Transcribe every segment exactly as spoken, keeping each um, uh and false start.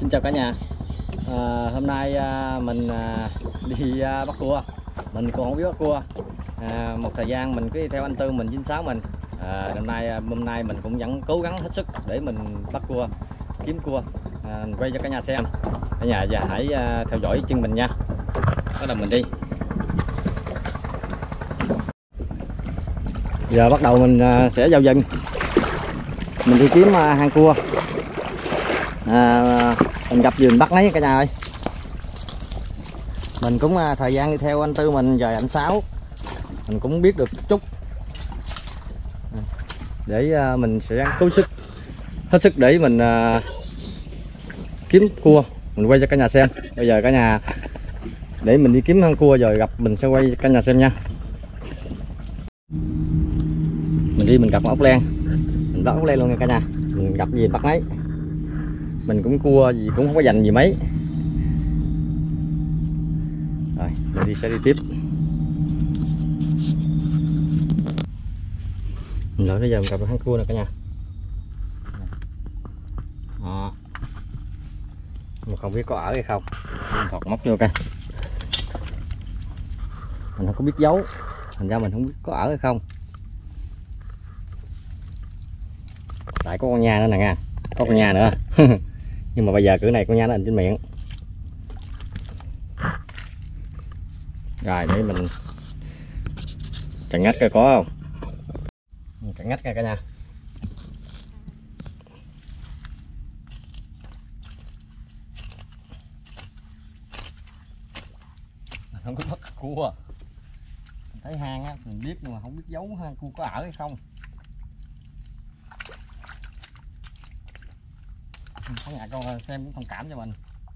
Xin chào cả nhà. À, hôm nay à, mình à, đi à, bắt cua. Mình còn không biết bắt cua. À, một thời gian mình cứ đi theo anh Tư mình chín sáu mình. À, hôm nay hôm nay mình cũng vẫn cố gắng hết sức để mình bắt cua, kiếm cua. À, quay cho cả nhà xem. Cả nhà và hãy à, theo dõi chân mình nha. Bắt đầu mình đi. Giờ bắt đầu mình à, sẽ vào rừng. Mình đi kiếm à, hang cua. À, mình gặp gì mình bắt nấy cả nhà ơi. Mình cũng à, thời gian đi theo anh Tư mình rồi anh Sáu, mình cũng biết được chút để à, mình sẽ cố sức hết sức để mình à, kiếm cua, mình quay cho cả nhà xem. Bây giờ cả nhà để mình đi kiếm hang cua rồi gặp mình sẽ quay cho cả nhà xem nha. Mình đi mình gặp ốc len, mình bắt ốc len luôn nha cả nhà. Mình gặp gì bắt nấy, mình cũng cua gì cũng không có dành gì mấy. Rồi mình đi sẽ đi tiếp. Rồi bây giờ mình gặp được hang cua nè cả nhà. Đó. Mà không biết có ở hay không, mình thọt móc vô coi. Mình không có biết giấu, thành ra mình không biết có ở hay không. Tại có con nha nữa nè nha, có con nha nữa. Nhưng mà bây giờ cử này con nha nó in trên miệng. Rồi để mình cặn ngách coi có không. Mình cặn ngách coi cả nhà. Mình không có bắt cua. Mình thấy hang á mình biết nhưng mà không biết giấu hang cua có ở hay không. Cả nhà con xem cũng thông cảm cho mình.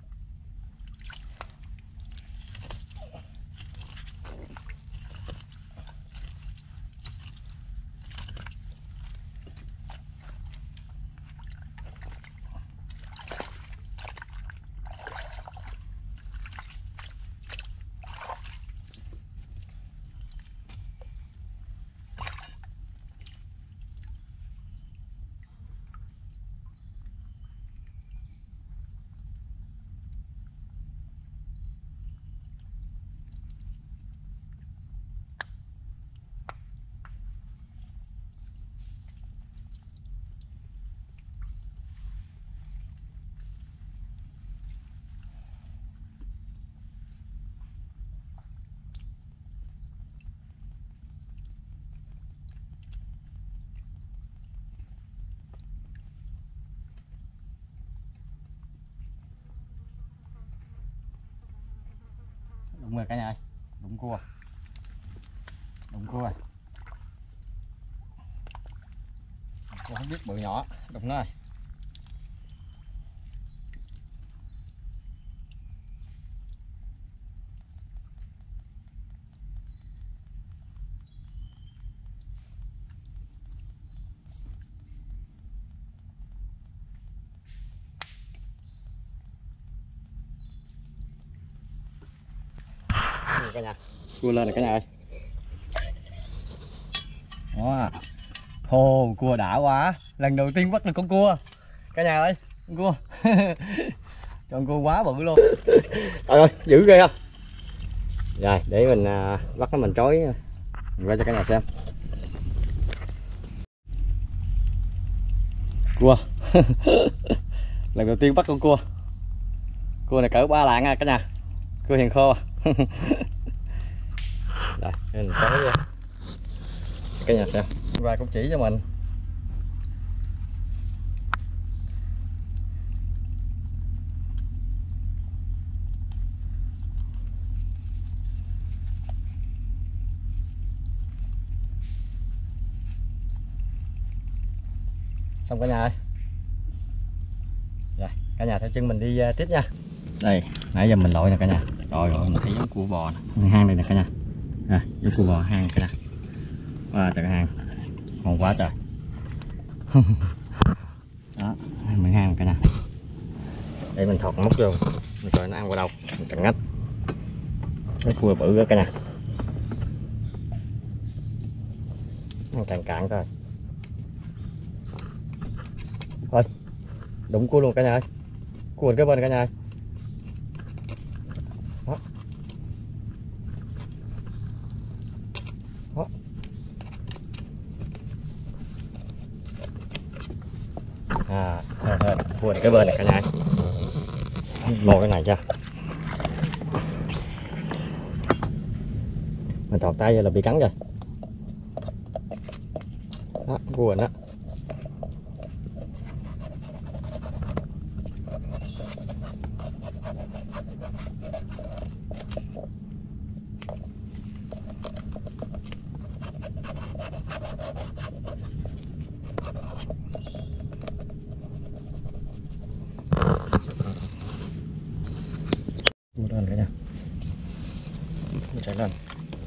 Đúng rồi cả nhà ơi, đụng cua, đụng cua rồi. Cua không biết bự nhỏ, đụng nó rồi. Cả nhà, cua lên này cả nhà ơi. Đó. Hồ cua đã quá, lần đầu tiên bắt được con cua cả nhà ơi, con cua. Con cua quá bự luôn. Trời ơi dữ ghê không. Rồi để mình à, bắt nó mình trói mình quay cho cả nhà xem. Cua. Lần đầu tiên bắt con cua. Cua này cỡ ba lạng à cả nhà, cua hiền khô. Rồi mình trói vô cả nhà xem. Và cũng chỉ cho mình. Xong cả nhà ơi. Rồi cả nhà theo chân mình đi uh, tiếp nha. Đây nãy giờ mình lội nè cả nhà. Rồi rồi mình thấy giống cua bò nè. Hang đây nè cả nhà. À, giống cua bò hang cả nhà. Wow, trời hang ngon quá trời. Đó mình hang cả nhà. Để mình thọt móc vô mình coi nó ăn qua đâu, mình cặn ngách. Cái cua bự đó cả nhà. Nó cạn cạn thôi. Thôi đụng cua luôn cả nhà ơi. cuộn cái bên cả nhà. Đó. Đó. À, thôi thôi, cuộn cái bên này cả nhà. Lôi cái này ra. Mình thọt tay giờ là bị cắn rồi. Đó, cuộn đó. Một lần nữa nha. Chạy lên.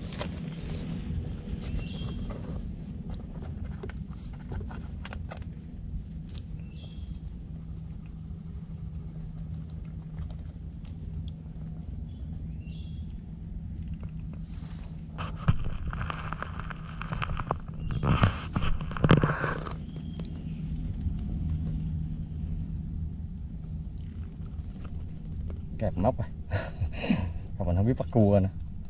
Kẹp móc rồi. Còn mình không biết bắt cua nữa.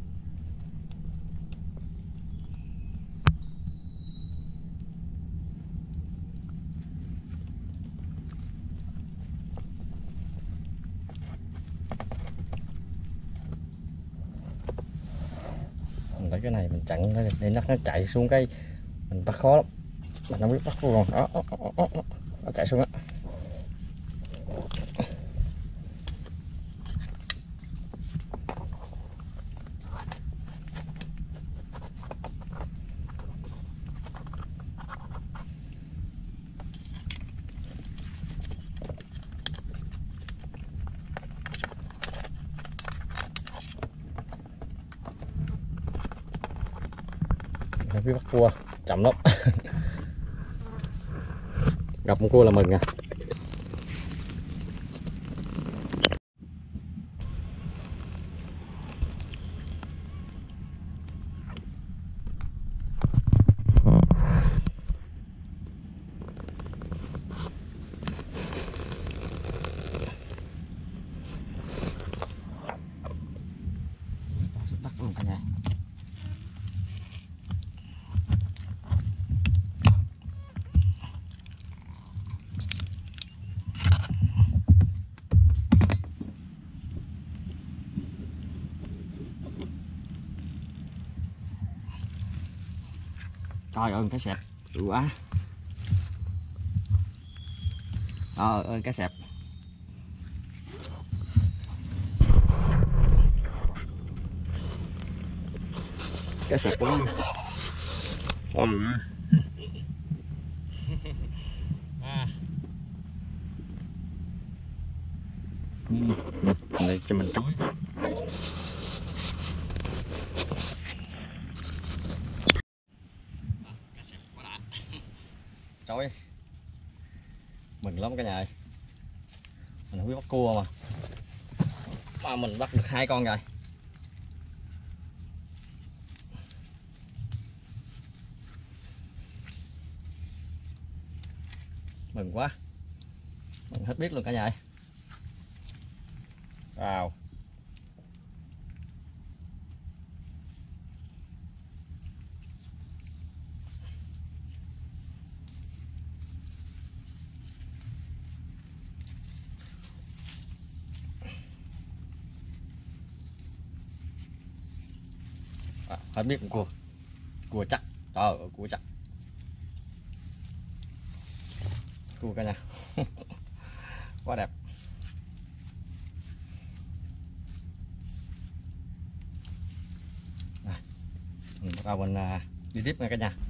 Mình lấy cái này mình chặn nó để nó nó chạy xuống cái mình bắt khó lắm. Mình không biết bắt cua còn đó, đó, đó, đó, đó. Nó chạy xuống á. Không biết bắt cua chậm lắm. Gặp một cua là mừng à. Bắt luôn cả nhà. Trời ơi cái sẹp dữ quá. Trời ơi cái sẹp. Cái sẹp quá. Ừ. À. Ừ. Đây cho mình trói. Trời, mừng lắm cả nhà ơi. Mình không biết bắt cua mà mà mình bắt được hai con rồi. Mừng quá, mừng hết biết luôn cả nhà ơi. Wow. À, hết biết con cua, cua chắc, trời ơi cua chắc, cua cả nhà. Quá đẹp. Rồi, mình bắt đầu mình à, đi tiếp nha cả nhà.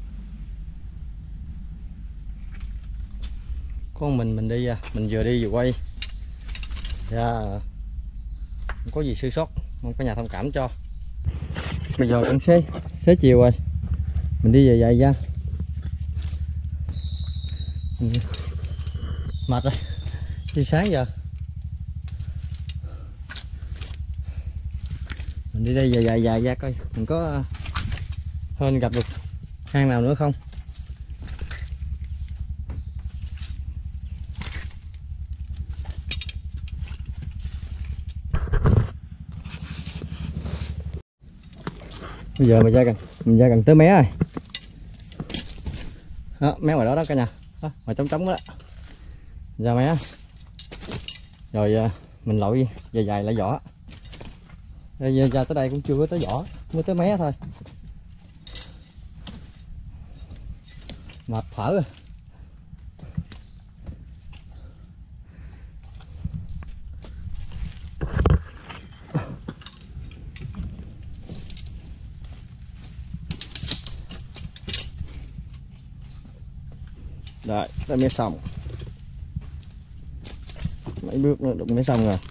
Con mình mình đi mình vừa đi vừa quay ra, không có gì sơ sót mong cả nhà thông cảm cho. Bây giờ cũng xế xế chiều rồi, mình đi về dài gian mệt rồi, đi sáng giờ mình đi đây dài dài dài ra coi mình có hên gặp được hang nào nữa không. Bây giờ mình ra gần mình ra gần tới mé rồi đó, mé ngoài đó đó cả nhà đó, ngoài trống trống đó ra mé rồi mình lội dài dài lại vỏ. Đây, ra tới đây cũng chưa có tới vỏ, mới tới mé thôi, mệt thở rồi. Rồi, tới mé xong. Mấy bước nữa đụng mé xong rồi.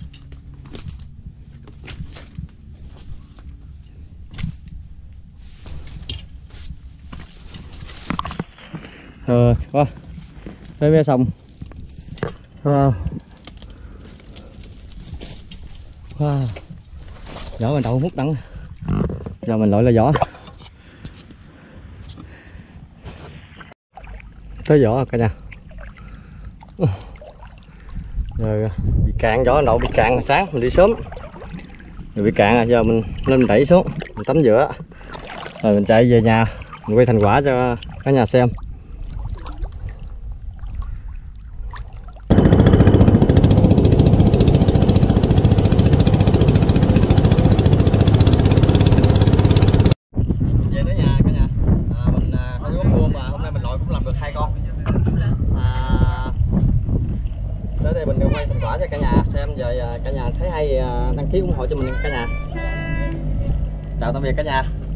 Ờ, qua. Tới mé xong. Wow. Wow. Vỏ mình đậu mút đắng. Giờ mình lội là vỏ. Tới vỏ cả nhà. Rồi bị cạn vỏ đậu bị cạn sáng mình đi sớm. Rồi bị cạn rồi giờ mình lên mình đẩy xuống, mình tắm rửa. Rồi mình chạy về nhà, mình quay thành quả cho cả nhà xem. Về tới nhà cả nhà. À, mình à, có bắt cua mà hôm nay mình lội cũng làm được hai con. À, tới đây mình quay thành quả cho cả nhà xem. Giờ cả nhà thấy hay đăng ký ủng hộ cho mình cả nhà. Chào tạm biệt cả nhà.